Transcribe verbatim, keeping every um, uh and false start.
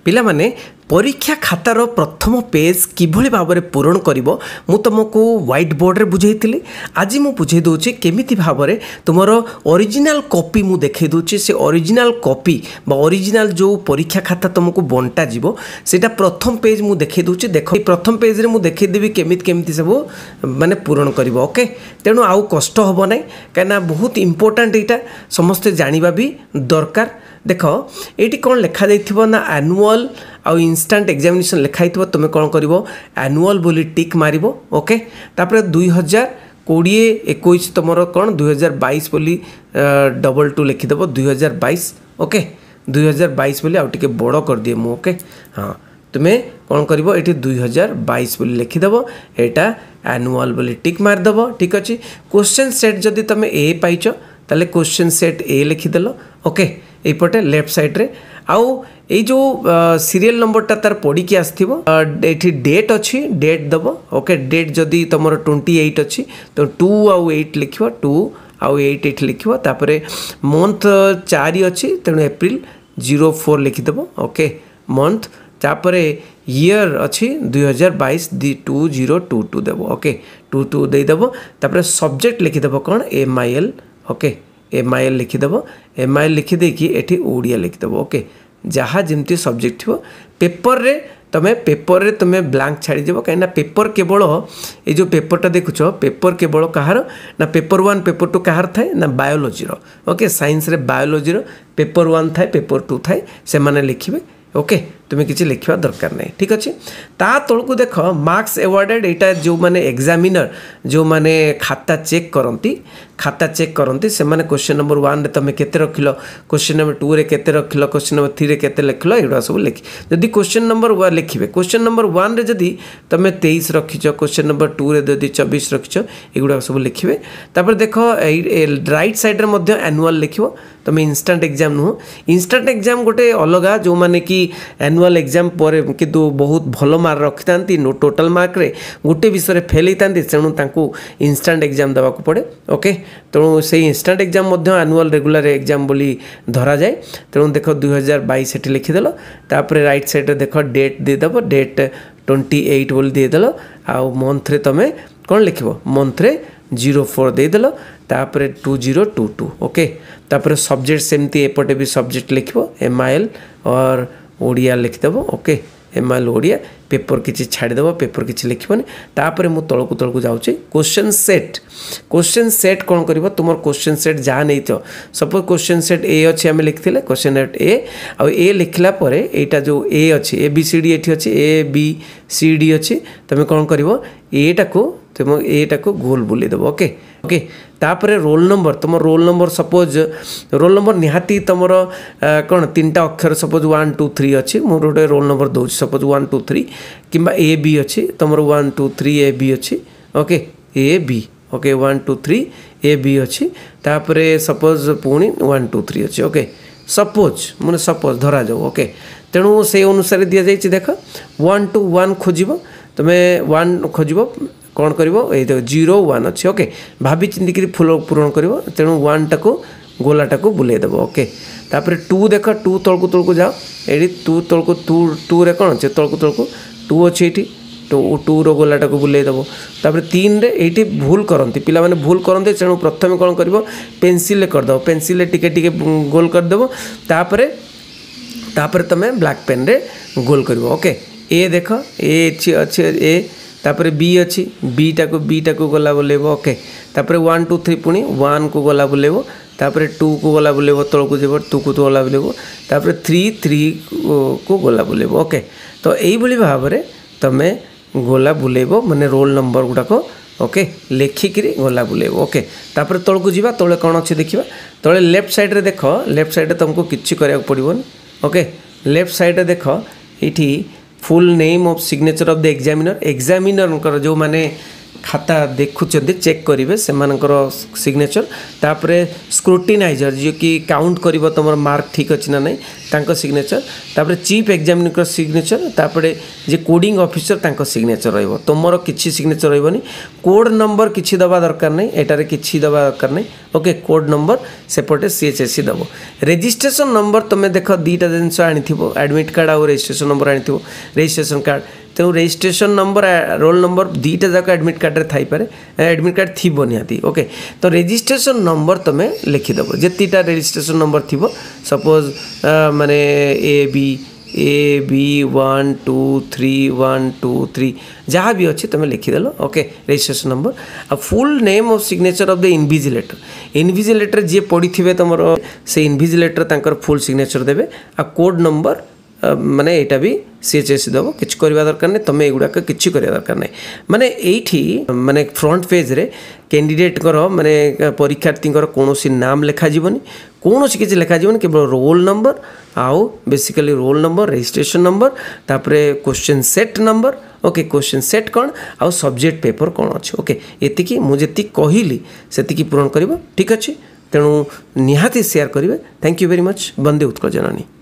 पिला माने परीक्षा खातार प्रथम पेज किभली भाव में पूरण करिवो मु तुमको व्हाइट बोर्ड रे बुझेइतिली। आज मु बुझे दूची केमिति भाव में तुमर ओरिजिनल कॉपी मु देखे दूची। से ओरिजिनल कॉपी बा ओरिजिनल जो परीक्षा खाता तुमको बंटा जीवो सेटा प्रथम पेज मु देखे दूची। देखो प्रथम पेज रे मु देखे देबी केमिति केमिति सब माने पूरण करिवो। ओके तेणु आउ कष्ट हबो नै काना बहुत इंपोर्टेंट एटा समस्त जानिबा भी दरकार। देख ये कौन लिखा जाइथिबो ना एनुअल आउ इंस्टेंट एग्जामिनेशन लिखाई तुम कौन कर एनुअल बोली टिक मारिबो। ओके तापर दुई हजार कोड़े एक तुम कौन दुई हजार बैश बोली डबल टू लिखिदेव दुई हजार बैश। ओके दुई हजार बैश बोली आउ टिके बड़ कर दिए मु। ओके हाँ तुम्हें कौन कर ये दुई हजार बैश बोली लिखिदेव एटा एनुअल बोली टिक मारिदेव। ठीक अच्छे क्वेश्चन सेट जदि तुम ए पाइच ताले क्वेश्चन सेट ए लिखिदेल। ओके एपटे लेफ्ट साइड रे आउ ये जो सीरियल नंबरटा तार पड़ी की आसथिबो एठी डेट अच्छी डेट दब। ओके डेट जदि तुम ट्वेंटी एट अच्छी तो टू आउ एट लिखिबो टू आउ एट एट लिखिबो। तापर मंथ चार अच्छी तेणु एप्रिल जीरो फोर लिखिदेव। ओके मंथ तापर ईयर अच्छी दुई हजार बैश दी टू जीरो टू टू देव। ओके टू टू देदेव तापर सब्जेक्ट लिखिदेव कौन M I L. Okay M I L लिखिदेव एम आई एल लिखिदे कि एठी ओडिया लिखिदेव। ओके जहाँ जमती सब्जेक्ट थो पेपर रे तमें पेपर रे तुम्हें ब्लैंक छाड़ी देव कहीं पेपर केवल ये जो पेपरटा देखुच पेपर केवल कहार ना पेपर वन पेपर टू कहार थाए ना बायोलोजी रो। ओके साइंस रे बायोलोजी रो पेपर वन थाए पेपर टू थाए से माने लिखिबे। ओके तुम्हें किसी लिखा दरकार नहीं। ठीक अच्छे ता तलू देख मार्क्स एवार्डेड यहाँ जो मैंने एग्जामिनर जो मैंने खाता चेक करती खाता चेक करती से मैंने क्वेश्चन नंबर वन रे तुम केते रखिल क्वेश्चन नंबर टू रे केते रखिल क्वेश्चन नंबर थ्री रे केते लिखिल एगुड़ा सब लिखि जदि क्वेश्चन नंबर वन लिखे क्वेश्चन नंबर वन रे जदि तुम तेईस रखिच क्वेश्चन नंबर टू रे जदि चौबीस रखिच एगुड़ा सब लिखे। तापर देख राइट साइड रे एनुअल लिखो तुम इंस्टेंट एग्जाम नुह इंस्टेंट एग्जाम गोटे अलग जो मैंने कि एनुअल एग्जाम पर किंतु बहुत भल मार्क रखि था नो टोटाल मार्क रे गोटे विषय फेल होता तेणु तांको इंस्टेंट एग्जाम देवा पड़े। ओके तेणु से instant exam annual regular exam बोली धरा जाए। तेणु देख दुई हजार बैश एटी लिखिदेल तापर राइट साइड देख डेट देदेव डेट ट्वेंटी एट बोली देदेल आउ मंथ रे तुम कौन लिख मंथ रे जीरो फोर देदेल तापर two zero two two. Okay तापर सब्जेक्ट सेमती एपटे भी सब्जेक्ट लिख एम आई एल और ओडिया लिखिदेव। Okay M I L Odia paper किसी छाड़देव पेपर किसी लिखबनी। तापर मु तलकू तलकू जाऊँगी क्वेश्चन सेट क्वेश्चन सेट कौन कर तुम क्वेश्चन सेट जहाँ नहीं तो सपोज क्वेश्चन सेट ए अच्छे आम लिखते क्वेश्चन सेट ए आ ए लिखला पर यहाँ जो ए अच्छी ए बी सी डी ये अच्छी ए बी सी डी अच्छी तुम कौन कर एटा को तुम एटा को गोल बुलेदेव। ओके ओके तापर रोल नंबर तुम roll number suppose roll number निहाती तुम कौन तीन टा अक्षर सपोज वन टू थ्री अच्छी मोर गोटे रोल नंबर दूँ सपोज वन टू थ्री किंबा ए बी अच्छी तुम one two three A B अच्छी। Okay A B okay one two three A B अच्छी तापर सपोज पुणी वन टू थ्री अच्छी। ओके सपोज मैंने सपोज धरा जाओ। ओके तेणु से अनुसार दि जाइए देख वन टू वन खोज तुम्हें वन खोज कौन कर जीरो वन अच्छे। ओके भाभी चिंतिक फुल पूरण कर तेणु वन टाक गोलाटा को बुलेदेव। ओके तापर टू देख टू तलकू तलकू जाओ ये टू तलकू टू टू रे कौन अच्छे तलकू तलकू टू अच्छे ये टू टू रो गोलाटा को बुलेदेव। तापर तीन रे ये भूल करती पिला माने भूल करते तेणु प्रथम कौन कर पेनसिल करदेव पेनसिल टिके टिके गोल करदेव तापर तापर तुम ब्लैक पेन रे गोल कर। ओके ए देख ए अच्छे ए तापर बी अच्छी बी टाक बी टाक गला बुलेब। ओके तापर वन टू थ्री पुणी वन को गला बुलेब तापर टू को गला बुलेब तलकू जब टू को तो गला बुलेब तापर थ्री थ्री को गला बुलेब। ओके तो यही भाव में तुम गला बुलेब माने रोल नंबर गुड़ाक। ओके लेखिकी गला बुलेब। ओके तापर तलकू जावा तले कौन अच्छे देखा तले लेफ्ट साइड रे देख लेफ्ट साइड तुमको किसी करा पड़ोनी। ओके लेफ्ट साइड रे देख ये full name of signature of the examiner examiner जो माने खाता देखुंत चेक करेंगे से सिग्नेचर तापर स्क्रूटिनाइजर जी कि काउंट कर तुम मार्क ठीक अच्छी ना नहीं तांको सिग्नेचर तापर चीफ एग्जामिनर सिग्नेचर तापर जे कोडिंग ऑफिसर तांको सिग्नेचर रहिबो तुमरो किछि सिग्नेचर रहिबोनी कोड नंबर किछि दबा दरकार नहीं एटारे किछि दबा दरकार नहीं ओके कोड नंबर सेपटे सीएचएससी दबो रजिस्ट्रेशन नंबर तुम देख दीटा जिनस आनिथिबो एडमिट कार्ड और रजिस्ट्रेशन नंबर आनिथिबो रजिस्ट्रेशन कार्ड तेणु रजिस्ट्रेशन नंबर रोल नंबर दीटा जाक एडमिट कार्ड रे थाई पारे एडमिट कार्ड थी निहाती ओके तो रजिस्ट्रेशन नंबर तुम लिखिदेव जितीटा रजिस्ट्रेशन नंबर थी सपोज माने A B A B one two three one two three जहाँ भी अच्छी तुम लिखिदेल ओके रजिस्ट्रेशन नंबर आ full name of signature of the invigilator invigilator जी पढ़ी थे तुम से इनविजिलेटर तांकर फुल सिग्नेचर देवे आ कोड नंबर माने एटा भी सीएचएससी दबो किछ करबा दरकार नहीं तुम एगुड़ाक किछ करबा दरकार नहीं माने एठी माने फ्रंट पेज रे कैंडिडेट कर माने परीक्षार्थी कौन नाम लिखा जीवनी कौन किसी लिखा जीवन केवल रोल नंबर आउ basically roll number registration number तापर question set number okay question set कौन आउ सब्जेक्ट पेपर कौन अच्छे ओके एतिकी मुझे कहली से पूरण कर ठीक अच्छे तेणु निहाती शेयर करेंगे थैंक यू वेरी मच वंदे उत्कल जननी।